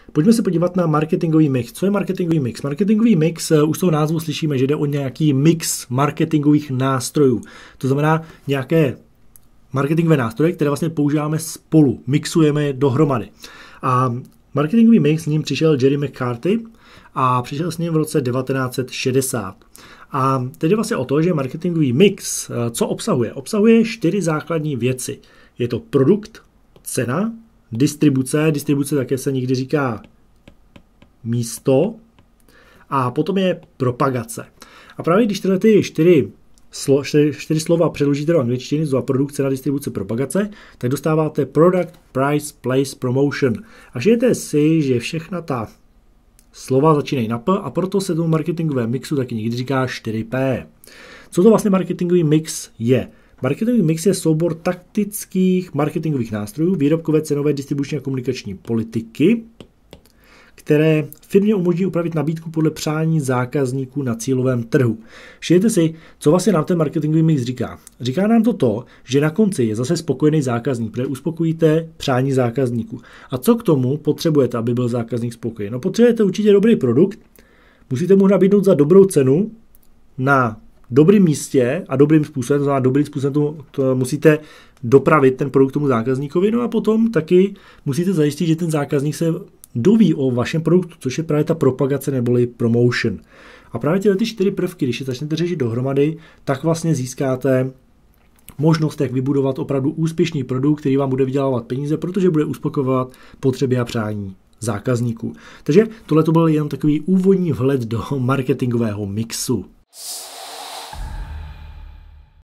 Pojďme se podívat na marketingový mix. Co je marketingový mix? Marketingový mix, už z toho názvu slyšíme, že jde o nějaký mix marketingových nástrojů. To znamená nějaké marketingové nástroje, které vlastně používáme spolu, mixujeme je dohromady. A marketingový mix, s ním přišel Jerry McCarthy a přišel s ním v roce 1960. A teď je vlastně o to, že marketingový mix, co obsahuje? Obsahuje 4 základní věci. Je to produkt, cena, distribuce také se někdy říká místo, a potom je propagace. A právě když tyhle ty 4 slova přeložíte do angličtiny, za produkt, cena, distribuce, propagace, tak dostáváte product, price, place, promotion. A všimněte si, že všechna ta slova začínají na P a proto se tomu marketingovém mixu taky někdy říká 4P. Co to vlastně marketingový mix je? Marketingový mix je soubor taktických marketingových nástrojů, výrobkové, cenové, distribuční a komunikační politiky, které firmě umožní upravit nabídku podle přání zákazníků na cílovém trhu. Všimněte si, co vlastně nám ten marketingový mix říká. Říká nám to, že na konci je zase spokojený zákazník, protože uspokojíte přání zákazníků. A co k tomu potřebujete, aby byl zákazník spokojený? No, potřebujete určitě dobrý produkt, musíte mu nabídnout za dobrou cenu na dobrým místě a dobrým způsobem, to znamená dobrým způsobem to musíte dopravit ten produkt tomu zákazníkovi, no a potom taky musíte zajistit, že ten zákazník se doví o vašem produktu, což je právě ta propagace neboli promotion. A právě tyhle 4 prvky, když je začnete řešit dohromady, tak vlastně získáte možnost, jak vybudovat opravdu úspěšný produkt, který vám bude vydělávat peníze, protože bude uspokojovat potřeby a přání zákazníků. Takže tohle to byl jen takový úvodní vhled do marketingového mixu.